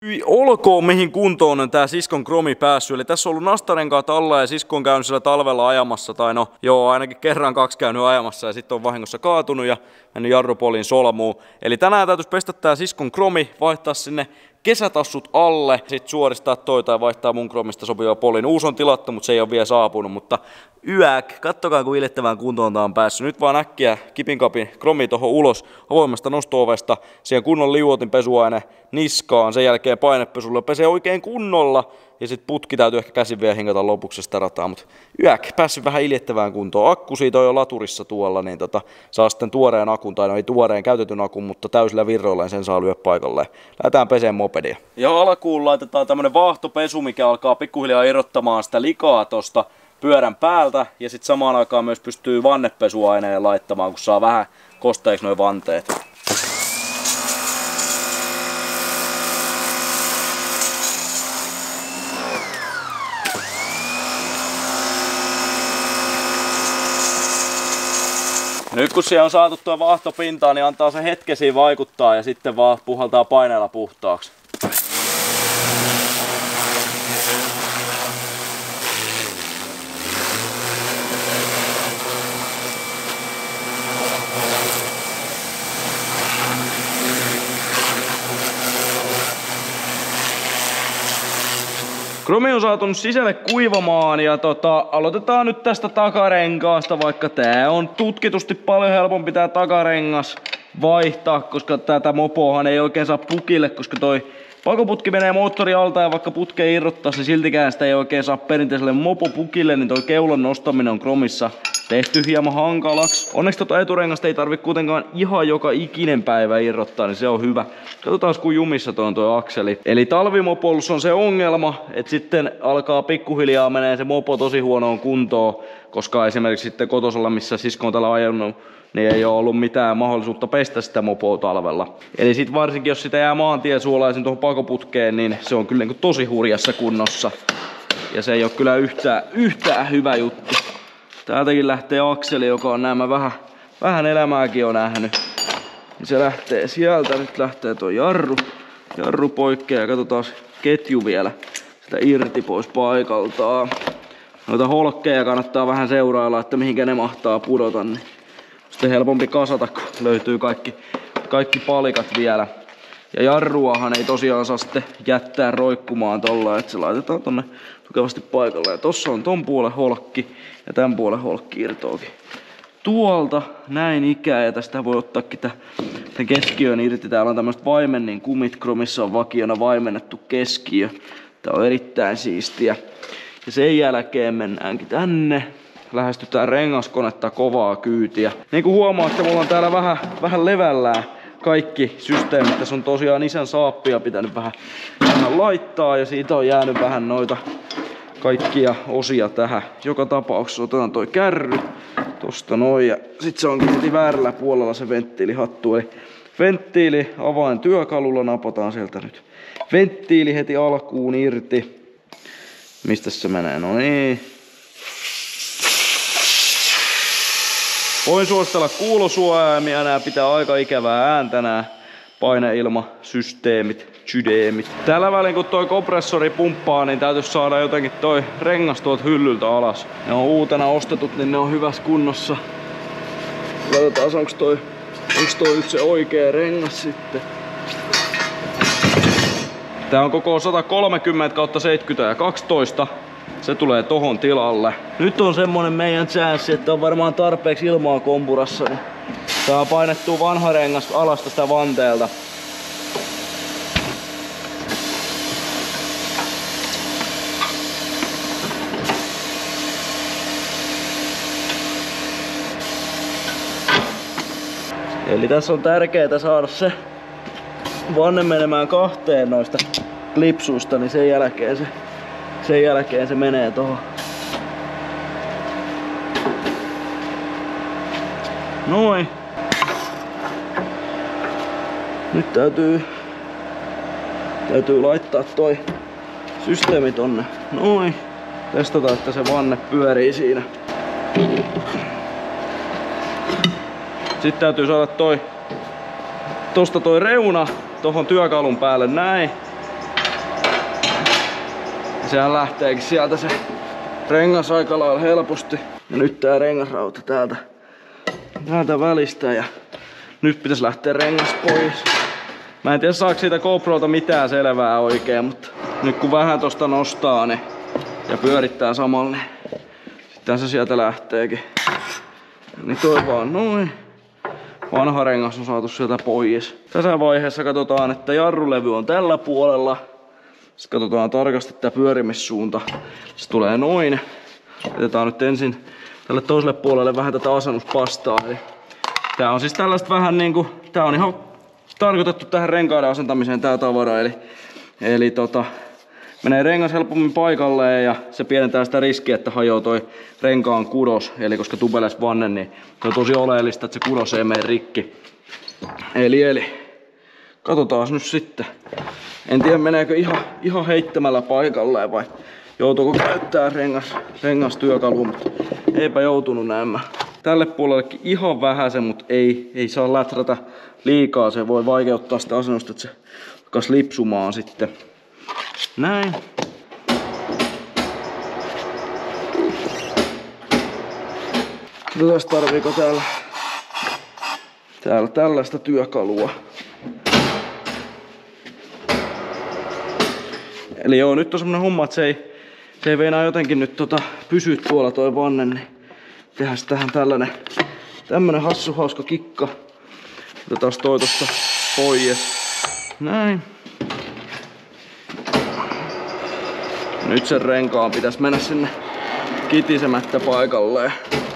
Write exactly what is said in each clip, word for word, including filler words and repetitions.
Olkoon mihin kuntoon on tää siskon kromi päässyt. Eli tässä on ollut nastarenkaat alla ja sisko on käynyt sillä talvella ajamassa. Tai no joo, ainakin kerran kaksi käynyt ajamassa ja sitten on vahingossa kaatunut ja mennyt jarrupoliin solmuun. Eli tänään täytyisi pestä tää siskon kromi, vaihtaa sinne kesätassut alle, sitten suoristaa toi tai vaihtaa mun kromista sopiva polin. Uusi on tilattu, mutta se ei ole vielä saapunut, mutta yäk, kattokaa kun iljettävään kuntoon tää on päässyt. Nyt vaan äkkiä kipinkapin kromi tohon ulos avoimesta nosto-ovesta, siihen kunnon liuotin pesuaine niskaan, sen jälkeen painepesulla pesee oikein kunnolla ja sit putki täytyy ehkä käsin vielä hinkata lopuksi sitä rataa, mutta yäk, päässyt vähän iljettävään kuntoon. Akku siitä on jo laturissa tuolla, niin tota, saa sitten tuoreen akun, tai no ei tuoreen käytetyn akun, mutta täysillä virroilla sen saa lyödä paikalleen. Lähdetään peseen mopedia. Ja alkuun laitetaan tämmönen vaahtopesu, mikä alkaa pikkuhiljaa irrottamaan sitä likaa tosta pyörän päältä, ja sitten samaan aikaan myös pystyy vannepesuaineen laittamaan, kun saa vähän kosteiksi noin vanteet. Nyt kun siellä on saatu tuo vaahto pintaan, niin antaa se hetkesiin vaikuttaa ja sitten vaan puhaltaa paineella puhtaaksi. Kromi on saatu sisälle kuivamaan ja tota, aloitetaan nyt tästä takarenkaasta, vaikka tää on tutkitusti paljon helpompi tää takarengas vaihtaa, koska tätä mopoahan ei oikein saa pukille, koska toi pakoputki menee moottori alta ja vaikka putke irrottaa se siltikään sitä ei oikein saa perinteiselle mopopukille, niin toi keulan nostaminen on kromissa tehty hieman hankalaksi. Onneksi tota eturengasta ei tarvi kuitenkaan ihan joka ikinen päivä irrottaa, niin se on hyvä. Katsotaan kun jumissa toi on toi akseli. Eli talvimopolussa on se ongelma, että sitten alkaa pikkuhiljaa menee se mopo tosi huonoon kuntoon, koska esimerkiksi sitten kotosalla, missä sisko on täällä ajanut, niin ei ole ollut mitään mahdollisuutta pestä sitä mopoa talvella. Eli sit varsinkin jos sitä jää maantiesuolaisin tuohon pakoputkeen, niin se on kyllä niin tosi hurjassa kunnossa. Ja se ei ole kyllä yhtään, yhtään hyvä juttu. Täältäkin lähtee akseli, joka on nämä vähän, vähän elämääkin on nähnyt. Se lähtee sieltä, nyt lähtee tuo jarru, jarru poikkeaa ja katsotaan ketju vielä sitä irti pois paikaltaan. Noita holkkeja kannattaa vähän seurailla, että mihinkä ne mahtaa pudota. Niin sitten helpompi kasata, kun löytyy kaikki, kaikki palikat vielä. Ja jarruahan ei tosiaan saa sitten jättää roikkumaan tolla, että se laitetaan tonne tukevasti paikalle. Ja tossa on ton puolen holkki ja tän puolen holkki irtoakin tuolta näin ikään. Ja tästä voi ottaakin tämän keskiön irti. Täällä on tämmöiset vaimennin kumit, kromissa on vakiona vaimennettu keskiö. Tää on erittäin siistiä. Ja sen jälkeen mennäänkin tänne. Lähestytään rengaskonetta kovaa kyytiä. Niin kuin huomaatte, mulla on täällä vähän, vähän levällään kaikki systeemit. Tässä on tosiaan isän saappia pitänyt vähän, vähän laittaa ja siitä on jäänyt vähän noita kaikkia osia tähän. Joka tapauksessa otetaan toi kärry tosta noin ja sit se onkin heti väärällä puolella se venttiilihattu. Eli venttiili avain työkalulla napataan sieltä nyt venttiili heti alkuun irti. Mistä se menee? No niin. Voin suositella kuulosuojaimia, nää pitää aika ikävää ääntä nää paineilmasysteemit, sydeemit. Tällä välin kun toi kompressori pumppaa, niin täytyisi saada jotenkin toi rengas tuolta hyllyltä alas. Ne on uutena ostetut, niin ne on hyvässä kunnossa. Katsotaan onks toi, onks toi nyt se oikea rengas sitten. Tää on koko sata kolmekymmentä kautta seitsemänkymmentä ja kaksitoista. Se tulee tohon tilalle. Nyt on semmonen meidän chanssi, että on varmaan tarpeeksi ilmaa kompurassa. Niin saa painettua vanha rengas alas tästä vanteelta. Eli tässä on tärkeää saada se vanne menemään kahteen noista klipsuista, niin sen jälkeen se Sen jälkeen se menee tohon. Noin. Nyt täytyy täytyy laittaa toi systeemi tonne. Noin. Testata, että se vanne pyörii siinä. Sitten täytyy saada toi tosta toi reuna tohon työkalun päälle näin. Ja sehän lähteekin sieltä se rengas aika lailla helposti. Ja nyt tää rengasrauta täältä, täältä välistä ja nyt pitäisi lähteä rengas pois. Mä en tiedä saako siitä GoProlta mitään selvää oikein, mutta nyt kun vähän tosta nostaa niin, ja pyörittää samalla, niin sitten se sieltä lähteekin. Niin toi vaan noin. Vanha rengas on saatu sieltä pois. Tässä vaiheessa katsotaan, että jarrulevy on tällä puolella. Sitten katsotaan tarkasti tää pyörimissuunta. Se tulee noin. Jätetään nyt ensin tälle toiselle puolelle vähän tätä asennuspastaa. Eli tää on siis tällaista vähän niinku, tää on ihan tarkoitettu tähän renkaiden asentamiseen tää tavara. Eli, eli tota, menee rengas helpommin paikalleen ja se pienentää sitä riskiä, että hajoaa toi renkaan kudos. Eli koska tubeles vanne, niin se on tosi oleellista, että se kudos ei mene rikki. Eli, eli katsotaan nyt sitten. En tiedä meneekö ihan, ihan heittämällä paikalleen vai joutuuko käyttää rengas, rengas työkalua, mutta eipä joutunut näemmä. Tälle puolellekin ihan vähäsen, mutta ei, ei saa läträtä liikaa. Se voi vaikeuttaa sitä asennusta, että se alkaisi lipsumaan sitten. Näin. Katsotaan tarviiko täällä, täällä tällaista työkalua. Eli joo, nyt on semmonen homma, että se ei, se ei veinaa jotenkin nyt tota, pysy tuolla toi vanne, niin tehdään tähän tällainen, tämmönen hassu hauska kikka. Otetaan toi tosta pois. Näin. Nyt sen renkaan pitäisi mennä sinne kitisemättä paikalleen.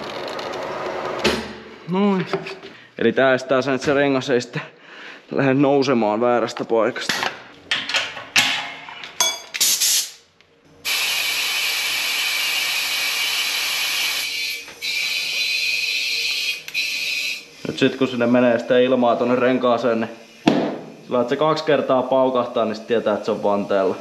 Noin. Eli tää estää sen, että se rengas ei sitten lähde nousemaan väärästä paikasta. Nyt sit kun sinne menee sitä ilmaa tonne renkaaseen, niin sillä että se kaksi kertaa paukahtaa, niin sit tietää, että se on vanteella.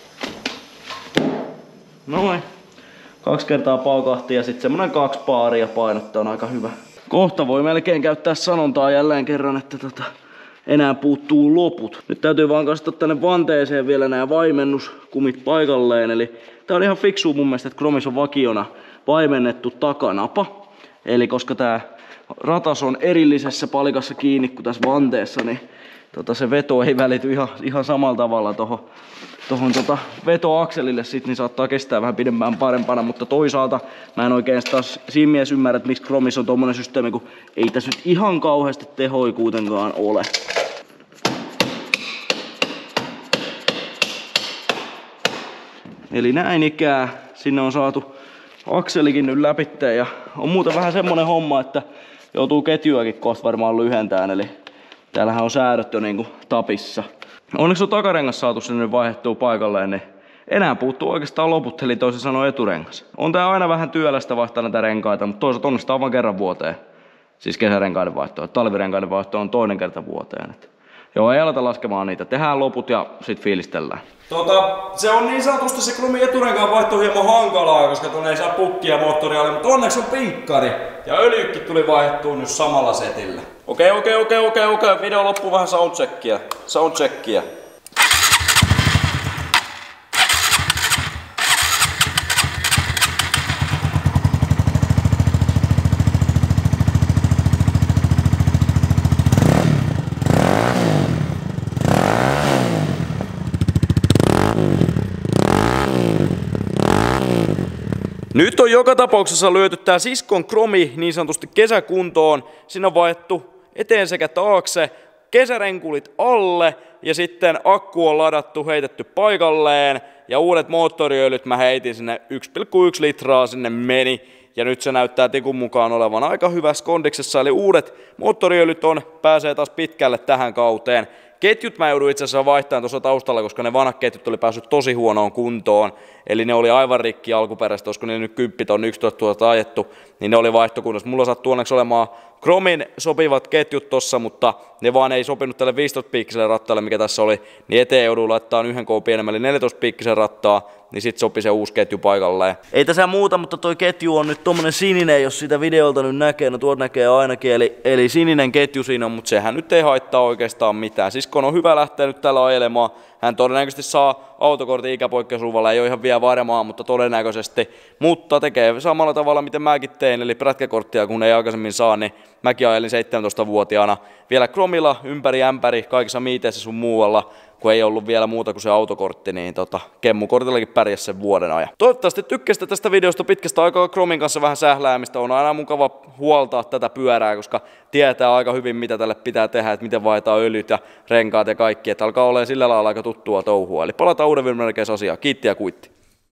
Noin. Kaksi kertaa paukahti ja sitten semmonen kaksi paaria painottaa on aika hyvä. Kohta voi melkein käyttää sanontaa jälleen kerran, että tota, enää puuttuu loput. Nyt täytyy vaan kastaa tänne vanteeseen vielä nämä vaimennuskumit paikalleen. Eli tää on ihan fiksu mun mielestä, että Chromis on vakiona vaimennettu takanapa. Eli koska tää ratas on erillisessä palikassa kiinni kuin tässä vanteessa, niin tota, se veto ei välity ihan, ihan samalla tavalla tohon, tohon tota vetoakselille sit, niin saattaa kestää vähän pidemmän parempana, mutta toisaalta mä en oikein taas siinä mielessä ymmärrä, että miksi Chromis on tommonen systeemi, kun ei tässä nyt ihan kauheasti tehoi kuitenkaan ole. Eli näin ikään sinne on saatu akselikin nyt läpitte ja on muuten vähän semmonen homma, että joutuu ketjuakin kohta varmaan lyhentämään, eli täällähän on säädöt jo niinku tapissa. Onneksi on takarengas saatu sinne nyt vaihdettua paikalleen, niin enää puuttuu oikeastaan loput, eli toisin sanoen eturengas. On tää aina vähän työlästä vaihtaa näitä renkaita, mutta toisaalta onneksi tää on vaan kerran vuoteen. Siis kesärenkaiden vaihto, talvirenkaiden vaihto on toinen kerta vuoteen. Et joo, ei aleta laskemaan niitä, tehdään loput ja sit fiilistellään. Tota, se on niin sanotusti se Chromin eturenkaan vaihto hieman hankalaa, koska tuonne ei saa pukkia moottorialle, mutta onneksi on pinkkari. Ja öljykki tuli vaihdettua nyt samalla setillä. Okei, okei, okei, okei, okei. Video loppuu vähän soundcheckia. Soundcheckia. Nyt on joka tapauksessa lyöty tää siskon Chromi niin sanotusti kesäkuntoon. Siinä on vaihdettu eteen sekä taakse, kesärenkulit alle ja sitten akku on ladattu, heitetty paikalleen. Ja uudet moottoriöljyt mä heitin sinne yksi pilkku yksi litraa sinne meni. Ja nyt se näyttää tikun mukaan olevan aika hyvässä kondiksessa. Eli uudet moottoriöljyt on, pääsee taas pitkälle tähän kauteen. Ketjut mä joudun itse asiassa vaihtamaan tuossa taustalla, koska ne vanhat ketjut oli päässyt tosi huonoon kuntoon. Eli ne oli aivan rikki alkuperäistä, koska ne nyt kymmenen tonne yksitoista tuhatta ajettu, niin ne oli vaihtokunnossa. Mulla sattuu onneksi olemaan Chromin sopivat ketjut tossa, mutta ne vaan ei sopinut tälle viisitoista piikkiselle rattaalle, mikä tässä oli. Niin eteen joudun laittaa yhden koon pienemmän, eli neljätoista piikkisen rattaa, niin sit sopi se uusi ketju paikalleen. Ei tässä muuta, mutta toi ketju on nyt tommonen sininen, jos sitä videolta nyt näkee, no tuot näkee ainakin, eli, eli sininen ketju siinä on, mutta sehän nyt ei haittaa oikeastaan mitään. Siskon on hyvä lähteä nyt tällä ajelemaan. hän todennäköisesti saa autokortin ikäpoikkeusluvalla, ei ole ihan vielä varmaa, mutta todennäköisesti. Mutta tekee samalla tavalla, miten mäkin tein, eli prätkäkorttia kun ei aikaisemmin saa, niin mäkin ajelin seitsemäntoistavuotiaana vielä kromilla ympäri ämpäri kaikissa miiteissä sun muualla, kun ei ollut vielä muuta kuin se autokortti, niin tota, kemmukortillakin pärjäs sen vuoden ajan. Toivottavasti tykkäsitte tästä videosta pitkästä aikaa kromin kanssa vähän sähläämistä. On aina mukava huoltaa tätä pyörää, koska tietää aika hyvin, mitä tälle pitää tehdä, että miten vaihtaa öljyt ja renkaat ja kaikki. Että alkaa olemaan sillä lailla aika tuttua touhua. Eli palataan uuden videon asiaan. Kiitti ja kuitti.